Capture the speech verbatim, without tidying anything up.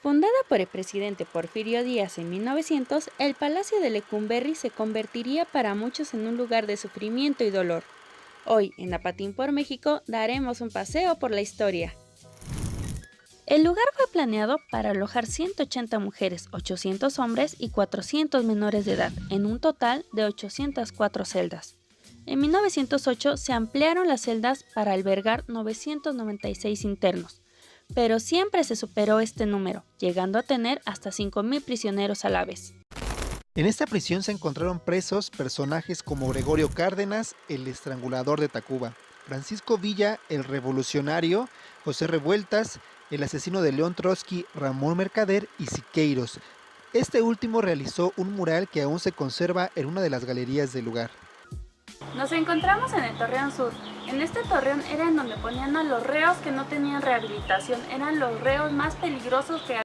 Fundada por el presidente Porfirio Díaz en mil novecientos, el Palacio de Lecumberri se convertiría para muchos en un lugar de sufrimiento y dolor. Hoy, en Apatín por México, daremos un paseo por la historia. El lugar fue planeado para alojar ciento ochenta mujeres, ochocientos hombres y cuatrocientos menores de edad, en un total de ochocientas cuatro celdas. En mil novecientos ocho se ampliaron las celdas para albergar novecientos noventa y seis internos, pero siempre se superó este número, llegando a tener hasta cinco mil prisioneros a la vez. En esta prisión se encontraron presos personajes como Gregorio Cárdenas, el estrangulador de Tacuba, Francisco Villa, el revolucionario, José Revueltas, el asesino de León Trotsky, Ramón Mercader y Siqueiros. Este último realizó un mural que aún se conserva en una de las galerías del lugar. Nos encontramos en el Torreón Sur. En este torreón era en donde ponían a los reos que no tenían rehabilitación, eran los reos más peligrosos que